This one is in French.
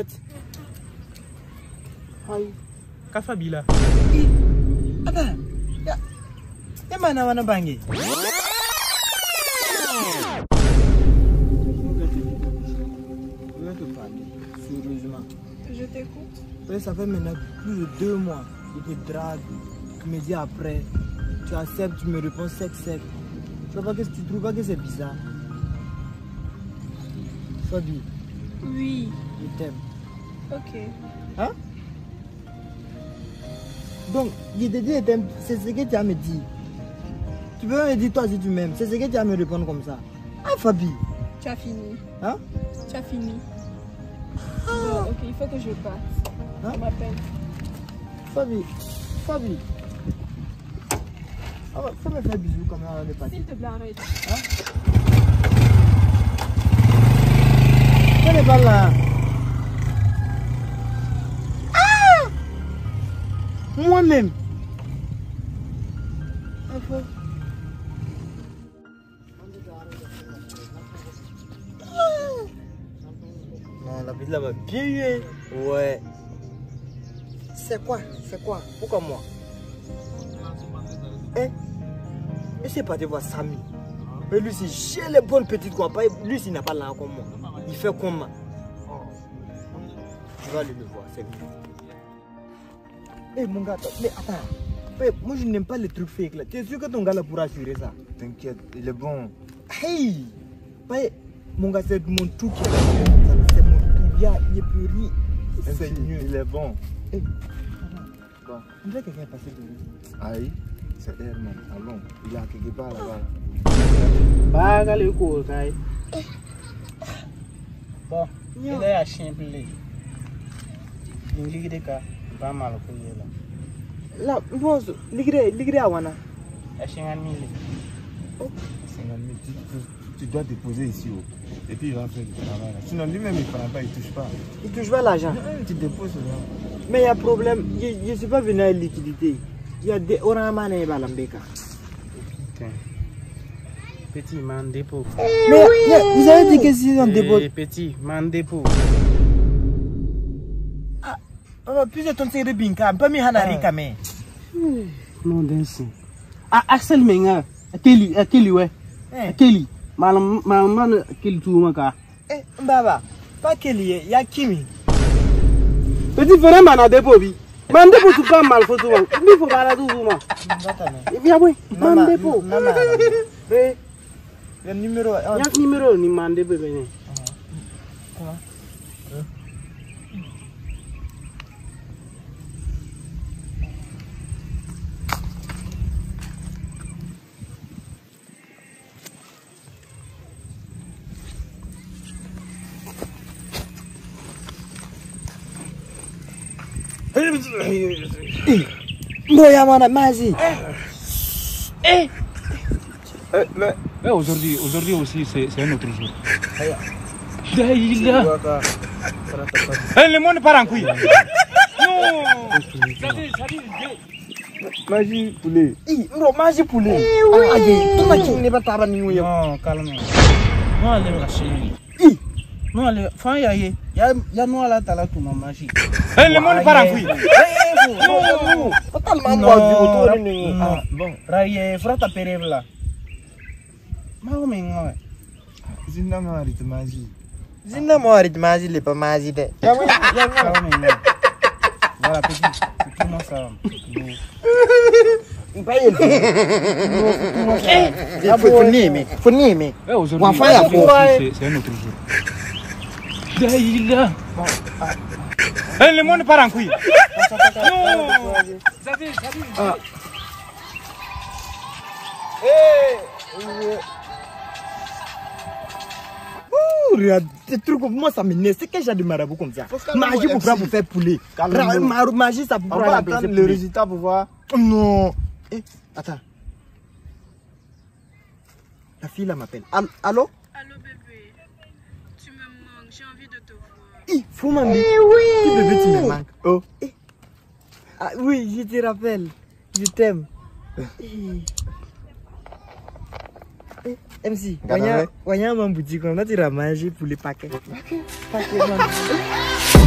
poulette. Aïe. Kafabila. Attends. Y'a mana wana bangi. Je vais te parler, sérieusement. Je t'écoute. Ça fait maintenant plus de 2 mois. Je te drague. Tu me dis après. Tu acceptes, tu me réponds sec. Tu trouves pas que c'est bizarre? Fabi. Oui. Je t'aime. Ok. Hein? Donc, je te dis, c'est ce que tu as me dit. Tu peux me dire toi si tu m'aimes. C'est ce que tu as me répondre comme ça. Ah, Fabi. Tu as fini. Hein? Tu as fini. Bon, ok, il faut que je parte. Hein? On m'appelle. Fabi. Ah, faut me faire bisous comme ça, on est parti. S'il te plaît, arrête. Hein? Elle est pas là. Ah! Moi-même. Non, la vie là-bas, bien eu. Ouais. C'est quoi? Pourquoi moi? Eh? Et c'est pas de voir Samy. Mais lui, c'est j'ai les bonnes petites quoi. Lui, il n'a pas là comme moi. Il fait comme moi. Tu vas aller le voir, c'est mieux. Eh mon gars, mais attends. Moi, je n'aime pas les trucs fake là. Tu es sûr que ton gars là pourra assurer ça? T'inquiète, il est bon. Hey! Mon gars, c'est mon tout qui est c'est mon tout. Il n'y a plus rien. C'est mieux. Il est bon. Hey, bon. On dirait que quelqu'un est passé de lui. Aïe, c'est Herman. Allons, il est à quelque part là-bas. Bah, allez, cool, Kai. Bon, il est à chien pelé. Il est pas mal pour lui là. Là, bon, l'igre à Wana. À chien à 1000. Tu dois te poser ici. Et puis il va faire du travail. Sinon lui-même il ne prend pas, il ne touche pas. Il touche pas l'argent. Tu déposes là. Mais il y a un problème. Je ne suis pas venu à liquidité. Il y a des oranges et balambeka. Petit man dépôt. Mais vous avez dit que c'est un dépôt. Petit man dépôt. Ah, puis je t'en de binka. Pas mi hanari kame. Non, d'insi. Ah, Axel Menga. Kelly, ouais. Kelly. Maman, Kelly, tout le monde. Eh, Baba. Pas Kelly, il y a Kimi. Petit frère, man, dépôt. Man dépôt, tout pas mal, faut tout. Il faut pas la tout, moi. Viens, oui. Man dépôt. Il y a un numéro. Il y a un numéro, ni man dépôt. Comment? Boya mana Mazi. Mais aujourd'hui aussi c'est un autre jour. Le monde part en couille. Non. Magie poulet. Magie poulet. Non, calme. Non, allez la chérie. Non, allez, fin y a nous à la tala tout ma magie. Le monde part en couille. Non. Bon, raye frata perevla. Mahomenga. Zinna marit magie. Zinna marit magie le pas magie de. Voilà petit, tout le monde ça. Faut nier. Aujourd'hui c'est un autre jour. Le monde part en couille. Regarde, des trucs comme moi ça m'énerve. C'est que j'ai du marabout comme ça. Magie pour faire poulet. Magie ça pour attendre le résultat pour voir. Non. Attends. La fille là m'appelle. Allô? Allô bébé. Tu me manques, j'ai envie de te voir. Faut m'amener. Oui. Bébé tu me manques. Oh. Ah oui, je te rappelle. Je t'aime. MC, voyons mon boutique, on a tiré à manger pour les paquets. Paquets.